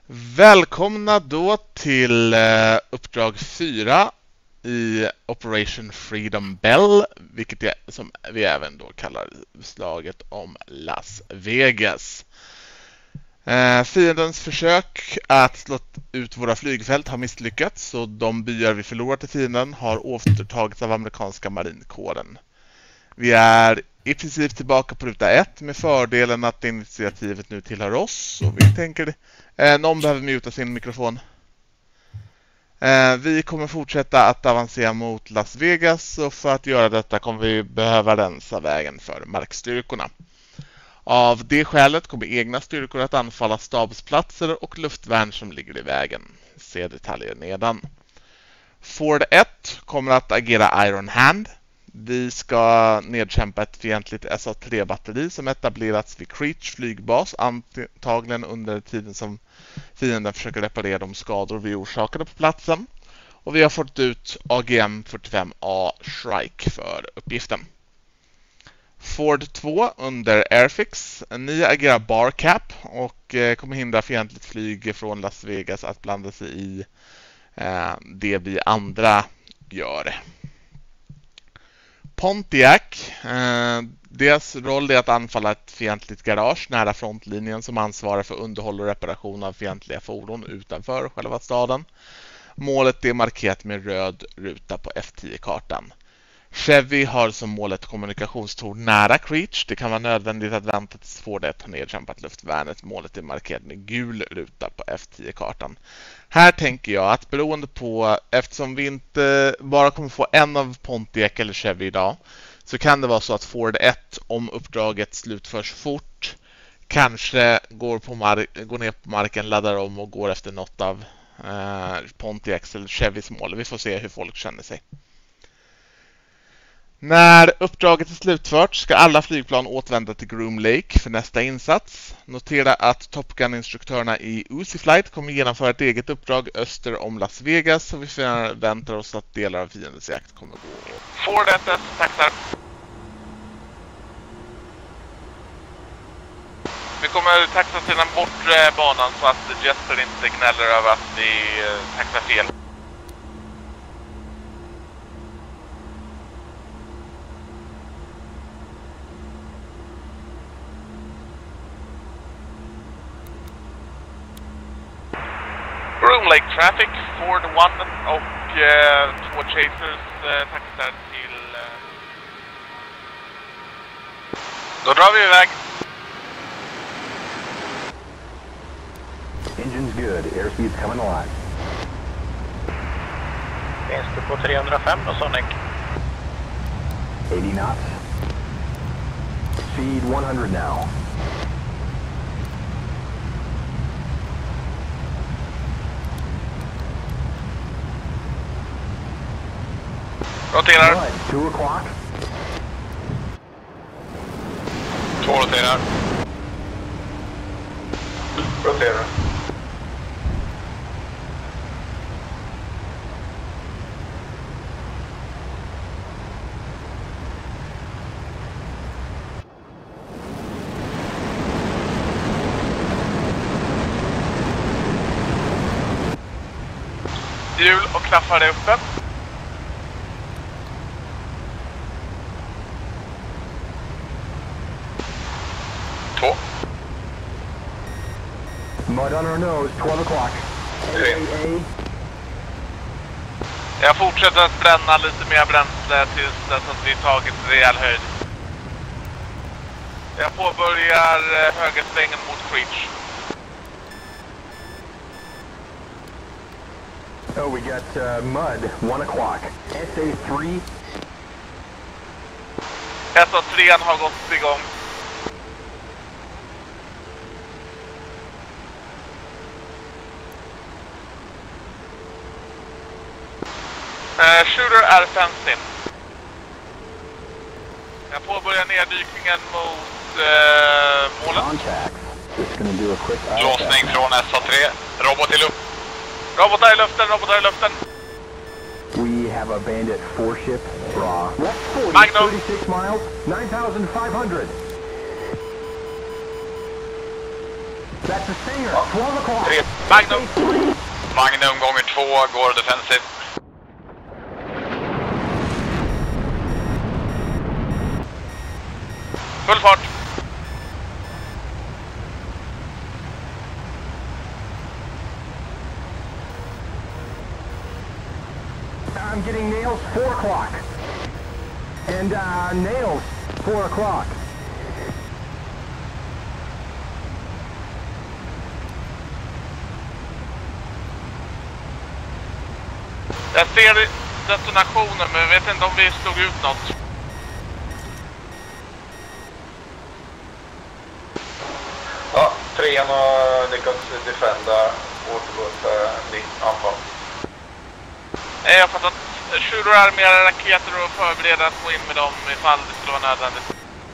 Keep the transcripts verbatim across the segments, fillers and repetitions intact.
Välkomna då till eh, uppdrag fyra i Operation Freedom Bell, vilket är, som vi även då kallar slaget om Las Vegas. Eh, fiendens försök att slå ut våra flygfält har misslyckats, så de byar vi förlorat till fienden har återtagits av amerikanska marinkåren. Vi är i princip tillbaka på ruta ett med fördelen att initiativet nu tillhör oss, och vi tänker eh, någon behöver muta sin mikrofon. Eh, vi kommer fortsätta att avancera mot Las Vegas, och för att göra detta kommer vi behöva rensa vägen för markstyrkorna. Av det skälet kommer egna styrkor att anfalla stabsplatser och luftvärn som ligger i vägen. Se detaljer nedan. Ford ett kommer att agera Iron Hand. Vi ska nedkämpa ett fientligt S A tre batteri som etablerats vid Creech flygbas, antagligen under tiden som fienden försöker reparera de skador vi orsakade på platsen. Och vi har fått ut A G M fyrtiofem A Shrike för uppgiften. Ford två under Airfix. Ni agerar Barcap och kommer hindra fientligt flyg från Las Vegas att blanda sig i eh, det vi andra gör. Pontiac, eh, deras roll är att anfalla ett fientligt garage nära frontlinjen som ansvarar för underhåll och reparation av fientliga fordon utanför själva staden. Målet är markerat med röd ruta på F tio-kartan. Chevy har som mål ett kommunikationstorn nära Creech. Det kan vara nödvändigt att vänta tills Ford ett har nedkämpat luftvärnet. Målet är markerat med gul ruta på F tio-kartan. Här tänker jag att beroende på, eftersom vi inte bara kommer få en av Pontiac eller Chevy idag, så kan det vara så att Ford ett, om uppdraget slutförs fort, kanske går, på mar- går ner på marken, laddar om och går efter något av eh, Pontiacs eller Chevys mål. Vi får se hur folk känner sig. När uppdraget är slutfört ska alla flygplan återvända till Groom Lake för nästa insats. Notera att Top Gun-instruktörerna i Uzi Flight kommer genomföra ett eget uppdrag öster om Las Vegas, så vi förväntar oss att delar av fiendens jakt kommer gå. Ford ett, taxar. Vi kommer taxa till den bortre banan så att Jesper inte gnäller över att vi taxar fel. Groom Lake Traffic, Ford ett och eh, två Chasers eh, taxar till... Eh... Då drar vi iväg. Engine's good, airspeed's coming alive. Finns du på trehundrafem då, Sonic? eighty knots. Speed one hundred now. Roterar. Right, two o'clock. Två roterar. Roterar. Hjul och klaffar det uppe. Två. Mud on our nose, twelve o'clock. Tre. Jag fortsätter att bränna lite mer bränsle tills dess att vi tagit rejäl höjd. Jag påbörjar högersvängen mot Creech. Oh, we got uh, mud, one o'clock. S A three. S A tre har gått igång. Uh, shooter är fenced in. Jag påbörjar neddykningen mot uh, målet. Låsning från S A tre. Robot i luft. Robotar i luften, robotar i luften. We have a bandit four ship, raw. Magnum. thirty-six miles, nine thousand five hundred. That's the Stinger. twelve o'clock. Tre. Magnum. Magnum gånger två går defensive. Full fart. I'm getting nails, four o'clock. And uh, nails, four o'clock. Jag ser detonationer, men jag vet inte om vi slog ut något. Ja, trean har lyckats defenda återgå för ditt anfall. Jag har fattat. Shooter armerar raketer och förbereder att gå in med dem ifall det skulle vara nödvändigt.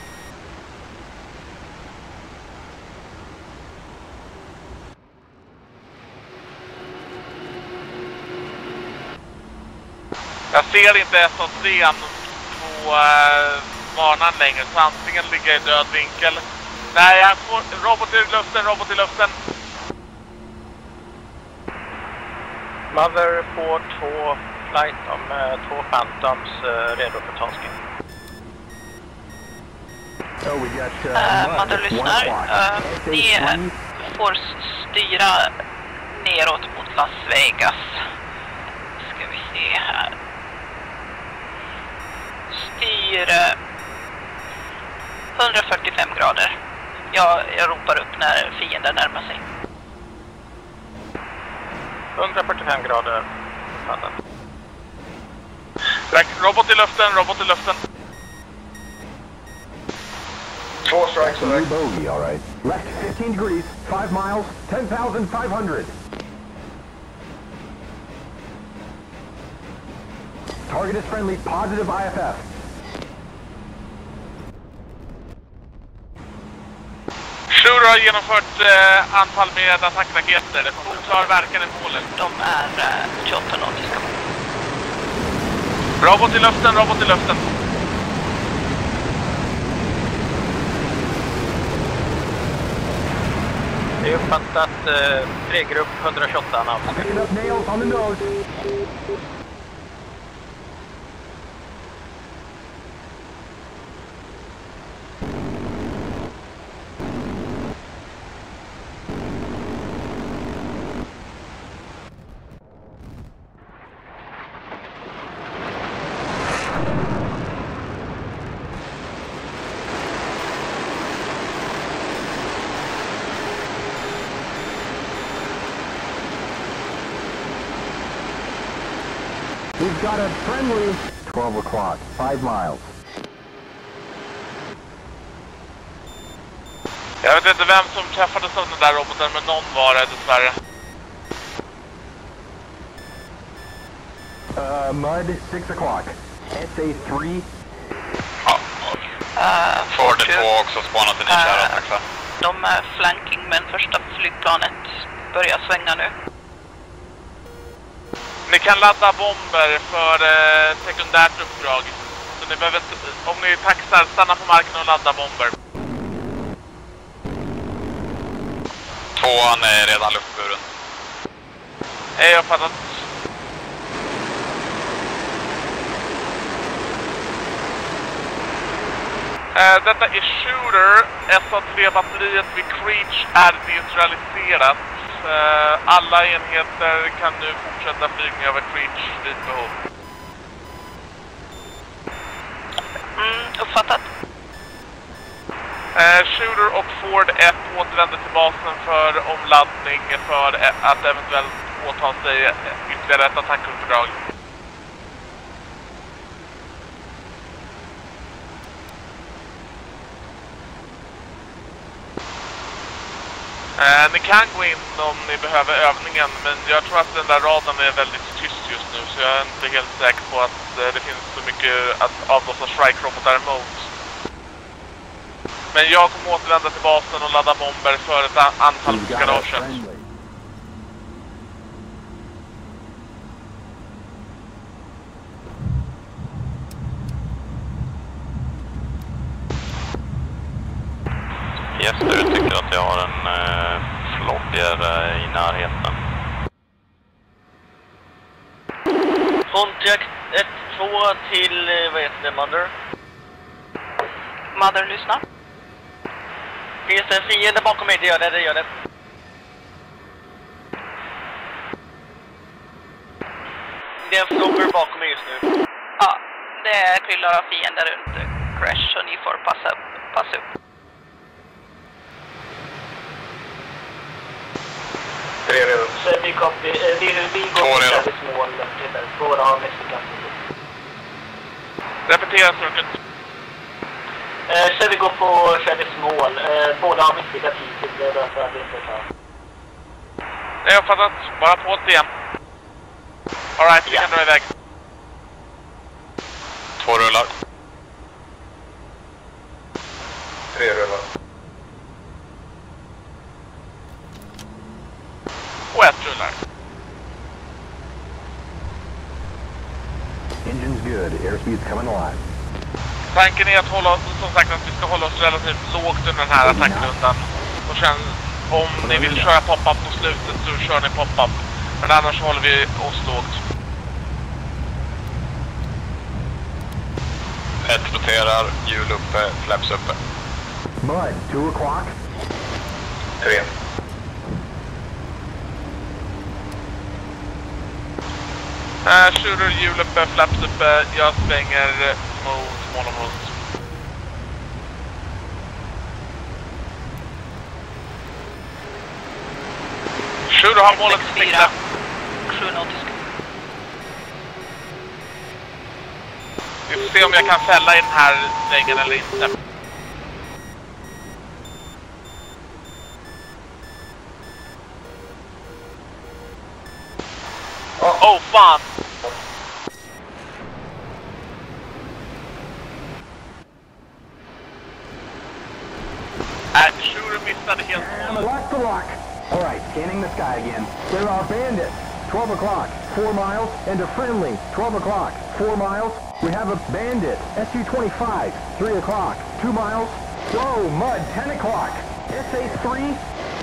Jag ser inte S A tre på äh, banan längre, så antingen ligger jag i död vinkel. Nej, jag får robot i luften, robot i luften. Mother får två flight om eh, två Phantoms eh, redo för tasking. Oh, we got uh, Uh, mud, Mother one lyssnar. o'clock. Uh, ni S A three. får styra neråt mot Las Vegas. Ska vi se här. Styr uh, hundrafyrtiofem grader. Jag, jag ropar upp när fienden närmar sig. hundrafyrtiofem grader. Fattat. Robot i luften, robot i luften. Två strikes New bogey, all right. Left fifteen degrees, five miles, ten thousand five hundred. Target is friendly, positive I F F. Shooter har genomfört eh, anfall med attackraketer. Oklar verkan i målet. De är uh, tjugoåtta nautiska. Robot i luften, robot i luften. Det är uppfattat eh, tregrupp etthundratjugoåtta namn. Picking up nails on the nose. We've got a friendly twelve o'clock, five miles. Jag vet inte vem som träffades av den där roboten, men någon var det dessvärre. Uh, mud, six o'clock. S A three. Ja, Uh, Ford två också spanat en Uh, kärra taxa. De är flanking, men första flygplanet börjar svänga nu. Ni kan ladda bomber för eh, sekundärt uppdrag. Så ni behöver inte, om ni taxar, stanna på marken och ladda bomber. Tvåan är redan luftburen. Jag har fattat. Eh, detta är Shooter. S A tre-batteriet vid Creech är neutraliserat. Eh, alla enheter kan nu fortsätta flygning över Creech vid behov. Mm, uppfattat. Eh, Shooter och Ford ett återvänder till basen för omladdning för att eventuellt åta sig ytterligare ett attackuppdrag. Eh, ni kan gå in om ni behöver övningen, men jag tror att den där radarn är väldigt tyst just nu, så jag är inte helt säker på att eh, det finns så mycket att avlossa strike-robotar emot. Men jag kommer återvända till basen och ladda bomber för ett anfall på garaget. Yes, du tycker att jag har en eh, närheten. Contact ett två till, vad heter det, Mother? Mother, lyssna. Finns det en fiende bakom mig? Det gör det, det gör det. Det är en flogger bakom mig just nu. Ja, det kryllar av fiender runt Crash så ni får passa upp. Passa upp. Tre redan. Så vi copy. Vi, vi går till Travis mål. Båda har mästerklass. Repetera circuit. Eh, så vi går på Travis mål. Eh, båda har misslyckats hittills. Det är därför att vi inte tar. Det är uppfattat. Bara på det igen. Alright, vi kan dra iväg. Två rullar. Tre rullar. Och ett rullar. Engine's good. Airspeed's coming alive. Tanken är att hålla oss, som sagt, att vi ska hålla oss relativt lågt under den här attackrundan. Och sen, om ni vill köra pop-up på slutet så kör ni pop-up. Men annars håller vi oss lågt. Ett roterar, hjul uppe, flaps uppe. Mud, two o'clock. Tre. Uh, shooter, hjul uppe, flaps uppe. Jag svänger mot målområdet. Shooter har målet i sikte. sju nautiska. Vi får se om jag kan fälla i den här svängen eller inte. Oh, oh fan! Äh, Shooter missade helt. And the lock the lock. All right, scanning the sky again. There are bandits. twelve o'clock, four miles, and a friendly. twelve o'clock, four miles. We have a bandit. S U twenty-five, three o'clock, two miles. Whoa, Mud, ten o'clock. S A three.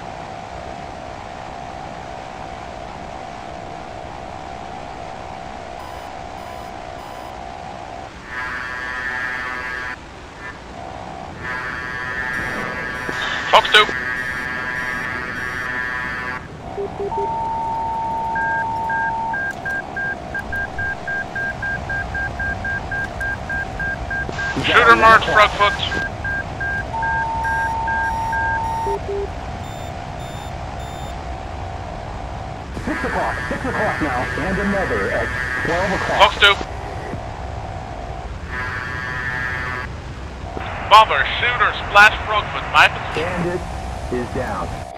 Fox two. Shooter march, Frogfoot. Six o'clock, six o'clock now, and another at twelve o'clock. Fox two. Bomber, shooter, splash, Frogfoot, my position. Bandit is down.